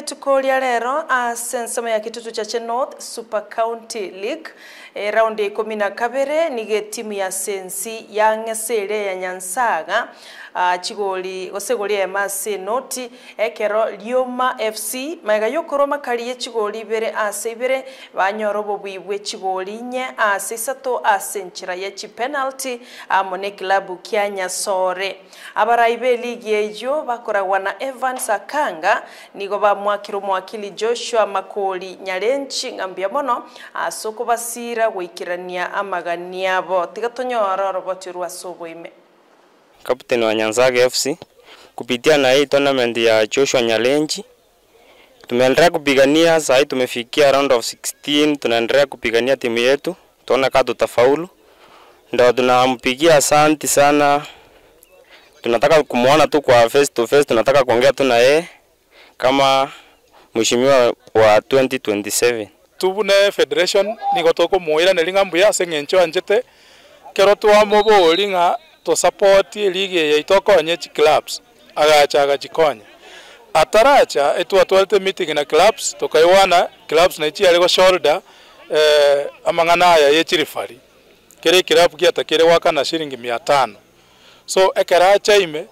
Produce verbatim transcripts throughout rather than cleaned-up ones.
Tukolia lero ase ensemo ya Kitutu Chache North Super County League e, round ya ikumi na kabere nige timu ya Sensi ya Ngesere ya Nyansaga uh, chigoli osegoli ya Masi Noti ekero Lioma F C maiga yokoroma kaliye chigoli bere ase ibere banyorobo bwibwe chigoli nye ase isato ase nchira ya chi penalty amone klabu kya Nyasore abaraibe ligi ejo bakoragwa na Evans Akanga nigo ba mwakiro mwakili Joshua Makoli Nyalenchi ngambia mono asoko basira gwikirania amagania bo tigatonyora roboti rwasobo ime Captain wa Nyanzaga F C kupitia na hii tournament ya Joshua Nyalenchi tumeendelea kupigania. Sasa tumefikia round of sixteen, tunaendelea kupigania timu yetu, tuone kama tutafaulu. Ndio tunampigia asante sana. Tunataka kumuona tu kwa face to face, tunataka kuongea tu na yeye kama mheshimiwa wa twenty twenty-seven. Tubune federation nigotoko muira nelingambu ya sengencho anjete kero twamo linga to support league ya itoko nye clubs agacha agachikonya ataracha etu atwalte meeting na clubs tokaiwana clubs na ichi alego shoulder eh amangana ya yechirifari kere club kiata kere waka na shilingi mia tano so ekaracha ime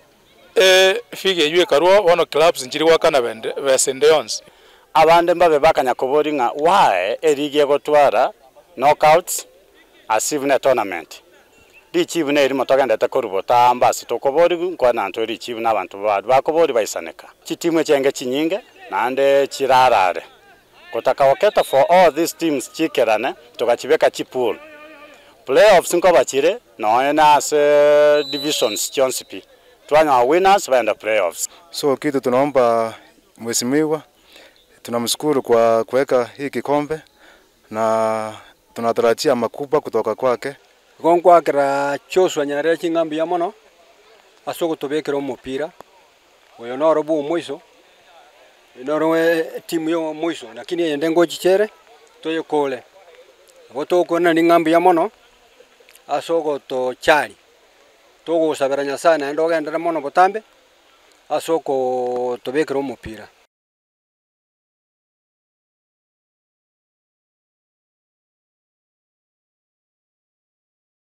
eh fige yue karwa one clubs njiri waka na bende besendeons abande mbabe bakanya koboringa wae erige gotwara knockouts asivne tournament dichibune iri motogenda takorubota ambasi tokobori kwa nanto richibuna abantu badu bakobori baisaneka chitimu chenge chinyinge nande chirarare kotaka waketa for all these teams chikerane tokachibeka chipool playoffs nko bachire noena as divisions chonsipi twanya winners baenda playoffs. So kitu tunaomba mheshimiwa, tunamshukuru kwa kuweka hii kikombe na tunatarajia makubwa kutoka kwake. Gongwa kira Joshua Nyalenchi ngambi ya mono asoko tobekera umupira oyo norobu mwiso norowe timu yo mwiso lakini yende ngochere toyo kole botoko na ngambi ya mono asoko to chali togo saberanya sana ndo gendera mono botambe asoko tobekera umupira.